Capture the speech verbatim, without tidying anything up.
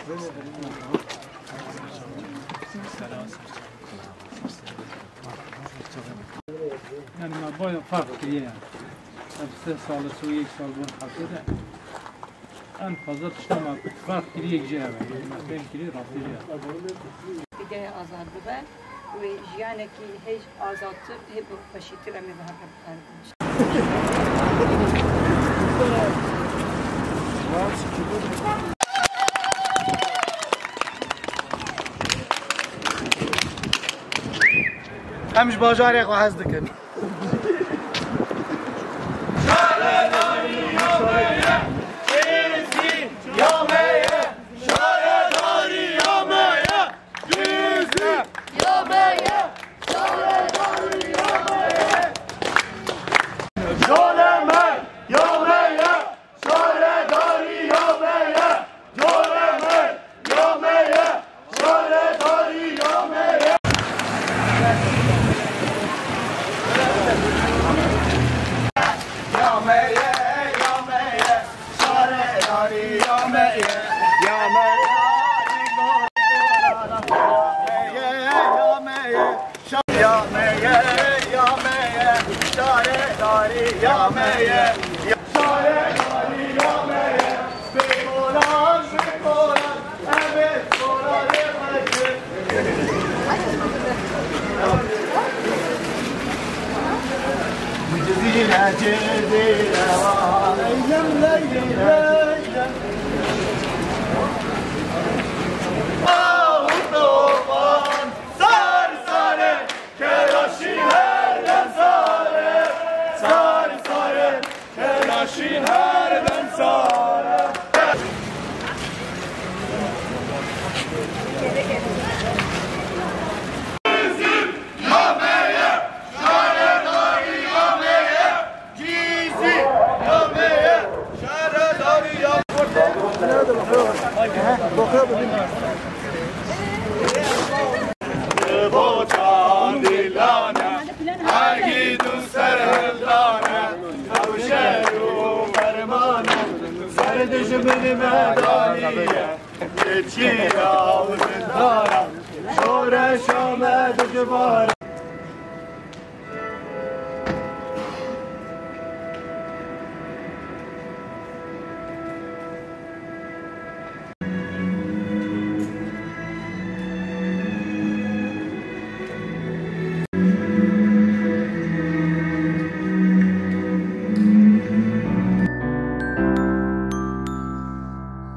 يعني ما باید فرق کریه سه سال سو یک سال بون حسده ان فضل تشتما فرق کریه یک جهه ما بین کریه راستی جهه دیگه آزاد ببر و جیانه که هیچ آزادتر هی بخشیتر امی به هر بکنش همش باجاري اخو حزدكن شورش آمد جوار